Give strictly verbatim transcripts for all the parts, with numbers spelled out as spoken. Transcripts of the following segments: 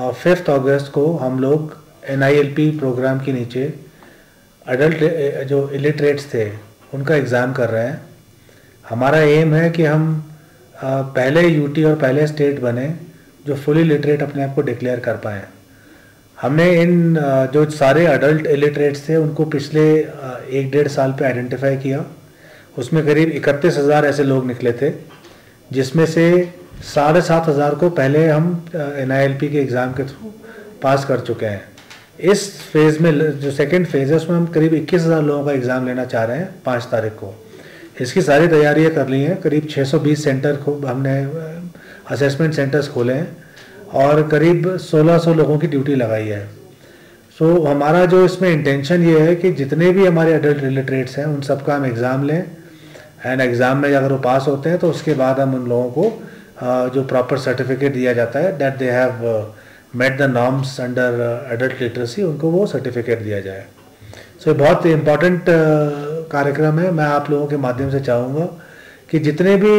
Fifth अगस्त को हम लोग N I L P programme के नीचे अडल्ट जो इलिटरेट्स थे उनका एग्ज़ाम कर रहे हैं। हमारा एम है कि हम आ, पहले यूटी और पहले स्टेट बने जो फुली लिटरेट अपने आप को डिक्लेयर कर पाएँ। हमने इन जो सारे अडल्ट इलिटरेट्स थे उनको पिछले एक डेढ़ साल पे आइडेंटिफाई किया। उसमें करीब इकतीस हज़ार ऐसे लोग निकले थे, जिसमें से साढ़े सात हज़ार को पहले हम एन आई एल पी के एग्ज़ाम के थ्रू पास कर चुके हैं। इस फेज़ में जो सेकंड फेज़ है उसमें हम करीब इक्कीस हज़ार लोगों का एग्ज़ाम लेना चाह रहे हैं पाँच तारीख को। इसकी सारी तैयारियां कर ली हैं। करीब छह सौ बीस सेंटर को हमने असेसमेंट सेंटर्स खोले हैं और करीब सोलह सौ लोगों की ड्यूटी लगाई है। सो so, हमारा जो इसमें इंटेंशन ये है कि जितने भी हमारे अडल्ट इलिटरेट्स हैं उन सबका हम एग्ज़ाम लें एंड एग्ज़ाम में अगर वो पास होते हैं तो उसके बाद हम उन लोगों को जो प्रॉपर सर्टिफिकेट दिया जाता है that they have met the norms under adult literacy, उनको वो सर्टिफिकेट दिया जाए। सो so, बहुत इम्पॉर्टेंट कार्यक्रम है। मैं आप लोगों के माध्यम से चाहूँगा कि जितने भी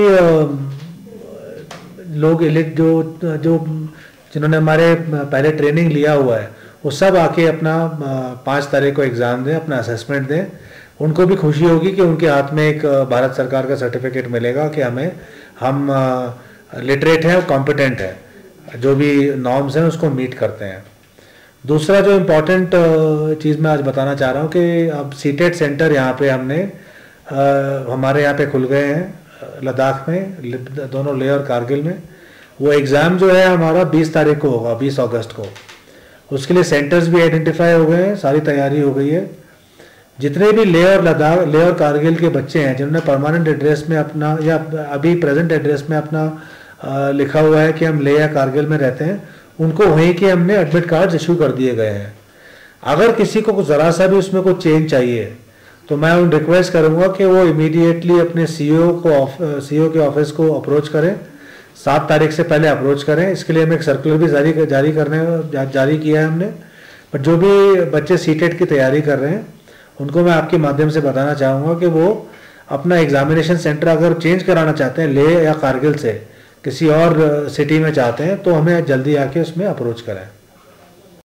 लोग इलिट जो जो जिन्होंने हमारे पहले ट्रेनिंग लिया हुआ है वो सब आके अपना पाँच तारीख को एग्ज़ाम दें, अपना असेसमेंट दें। उनको भी खुशी होगी कि उनके हाथ में एक भारत सरकार का सर्टिफिकेट मिलेगा कि हमें हम लिटरेट हैं और कॉम्पिटेंट है, जो भी नॉर्म्स हैं उसको मीट करते हैं। दूसरा जो इम्पोर्टेंट चीज़ मैं आज बताना चाह रहा हूँ कि अब सी टेट सेंटर यहाँ पे हमने आ, हमारे यहाँ पे खुल गए हैं लद्दाख में, दोनों लेह और कारगिल में। वो एग्ज़ाम जो है हमारा बीस तारीख को होगा, बीस अगस्त को। उसके लिए सेंटर्स भी आइडेंटिफाई हो गए हैं, सारी तैयारी हो गई है। जितने भी लेह और लद्दाख लेह और कारगिल के बच्चे हैं जिन्होंने परमानेंट एड्रेस में अपना या अभी प्रेजेंट एड्रेस में अपना आ, लिखा हुआ है कि हम लेह या कारगिल में रहते हैं, उनको वहीं के हमने एडमिट कार्ड्स इशू कर दिए गए हैं। अगर किसी को ज़रा सा भी उसमें कोई चेंज चाहिए तो मैं उन रिक्वेस्ट करूँगा कि वो इमीडिएटली अपने सी ई ओ को सी ई ओ के ऑफिस को अप्रोच करें, सात तारीख से पहले अप्रोच करें। इसके लिए हम एक सर्कुलर भी जारी जारी करने जा, जारी किया है हमने। बट जो भी बच्चे सी टेट की तैयारी कर रहे हैं उनको मैं आपके माध्यम से बताना चाहूँगा कि वो अपना एग्जामिनेशन सेंटर अगर चेंज कराना चाहते हैं, लेह या कारगिल से किसी और सिटी में चाहते हैं, तो हमें जल्दी आके उसमें अप्रोच करें।